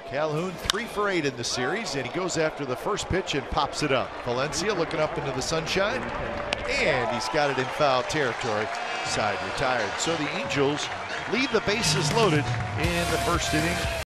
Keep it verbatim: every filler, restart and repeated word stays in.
Calhoun three for eight in the series, and he goes after the first pitch and pops it up. Valencia looking up into the sunshine, and he's got it in foul territory. Side retired. So the Angels leave the bases loaded in the first inning.